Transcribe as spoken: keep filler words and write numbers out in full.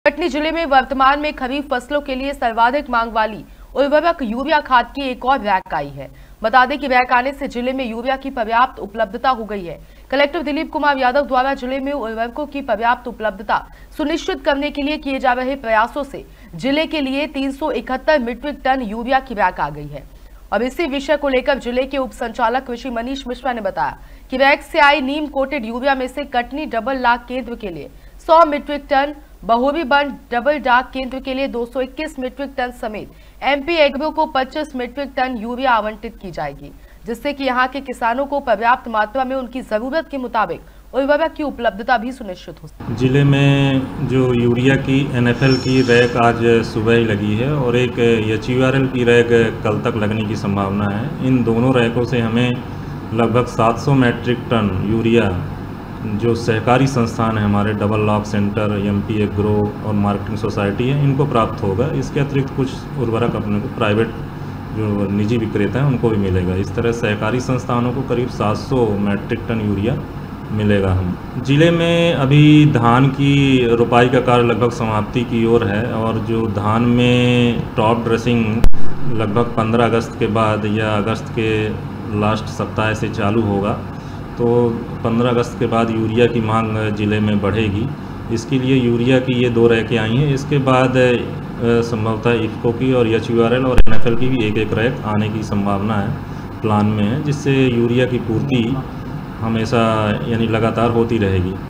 कटनी जिले में वर्तमान में खरीफ फसलों के लिए सर्वाधिक मांग वाली उर्वरक यूरिया खाद की एक और रैक आई है। बता दें कि रैक आने से जिले में यूरिया की पर्याप्त उपलब्धता हो गई है। कलेक्टर दिलीप कुमार यादव द्वारा जिले में उर्वरकों की पर्याप्त उपलब्धता सुनिश्चित करने के लिए किए जा रहे प्रयासों से जिले के लिए तीन सौ इकहत्तर मीट्रिक टन यूरिया की रैक आ गई है। अब इसी विषय को लेकर जिले के उप संचालक कृषि मनीष मिश्रा ने बताया कि रैक से आई नीम कोटेड यूरिया में से कटनी डबल लाख केंद्र के लिए सौ मीट्रिक टन, बहोरी बंद डबल डाक केंद्र के लिए दो सौ इक्कीस मीट्रिक टन समेत एमपी एग्रो को पच्चीस मीट्रिक टन यूरिया आवंटित की जाएगी, जिससे कि यहां के किसानों को पर्याप्त मात्रा में उनकी जरूरत के मुताबिक उर्वरक की उपलब्धता भी सुनिश्चित हो। जिले में जो यूरिया की एनएफएल की रैक आज सुबह ही लगी है और एक एचयूआरएल की रैक कल तक लगने की संभावना है। इन दोनों रैकों से हमें लगभग सात सौ मीट्रिक टन यूरिया जो सहकारी संस्थान है हमारे double lock centre, MP agro और मार्केटिंग सोसाइटी है, इनको प्राप्त होगा। इसके अतिरिक्त कुछ उर्वरक अपने को प्राइवेट जो निजी विक्रेता हैं उनको भी मिलेगा। इस तरह सहकारी संस्थानों को करीब सात सौ मीट्रिक टन यूरिया मिलेगा। हम जिले में अभी धान की रोपाई का कार्य लगभग समाप्ति की ओर है और जो धान में टॉप ड्रेसिंग लगभग पंद्रह अगस्त के बाद या अगस्त के लास्ट सप्ताह से चालू होगा, तो पंद्रह अगस्त के बाद यूरिया की मांग ज़िले में बढ़ेगी। इसके लिए यूरिया की ये दो रैकें आई हैं। इसके बाद संभवतः इफ्को की और एचयूआरएल और एनएफएल की भी एक एक रैक आने की संभावना है, प्लान में है, जिससे यूरिया की पूर्ति हमेशा यानी लगातार होती रहेगी।